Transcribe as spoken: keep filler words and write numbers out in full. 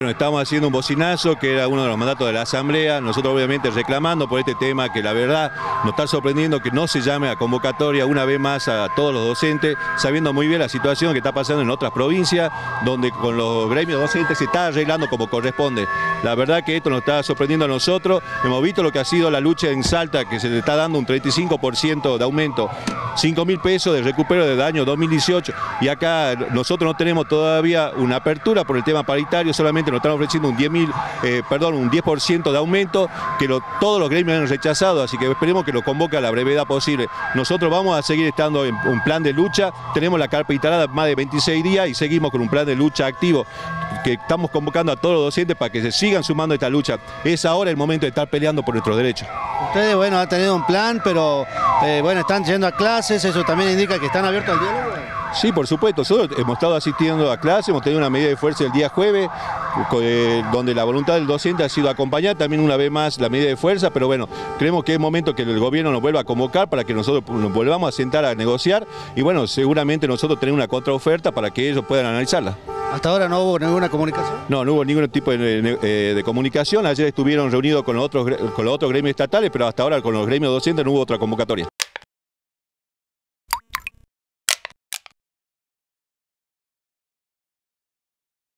Estamos haciendo un bocinazo, que era uno de los mandatos de la Asamblea, nosotros obviamente reclamando por este tema, que la verdad nos está sorprendiendo que no se llame a convocatoria una vez más a todos los docentes, sabiendo muy bien la situación que está pasando en otras provincias, donde con los gremios docentes se está arreglando como corresponde. La verdad que esto nos está sorprendiendo a nosotros, hemos visto lo que ha sido la lucha en Salta, que se le está dando un treinta y cinco por ciento de aumento, cinco mil pesos de recupero del año dos mil dieciocho, y acá nosotros no tenemos todavía una apertura por el tema paritario, solamente nos están ofreciendo un diez mil, eh, perdón, un diez por ciento de aumento que lo, todos los gremios han rechazado, así que esperemos que lo convoque a la brevedad posible. Nosotros vamos a seguir estando en un plan de lucha, tenemos la carpa instalada más de veintiséis días y seguimos con un plan de lucha activo que estamos convocando a todos los docentes para que se sigan sumando a esta lucha. Es ahora el momento de estar peleando por nuestros derechos. Ustedes, bueno, han tenido un plan, pero eh, bueno, están yendo a clases, eso también indica que están abiertos al diálogo. Sí, por supuesto, nosotros hemos estado asistiendo a clases, hemos tenido una medida de fuerza el día jueves, eh, donde la voluntad del docente ha sido acompañar también una vez más la medida de fuerza, pero bueno, creemos que es momento que el gobierno nos vuelva a convocar para que nosotros nos volvamos a sentar a negociar y bueno, seguramente nosotros tenemos una contraoferta para que ellos puedan analizarla. ¿Hasta ahora no hubo ninguna comunicación? No, no hubo ningún tipo de, de, de comunicación. Ayer estuvieron reunidos con los, otros, con los otros gremios estatales, pero hasta ahora con los gremios docentes no hubo otra convocatoria.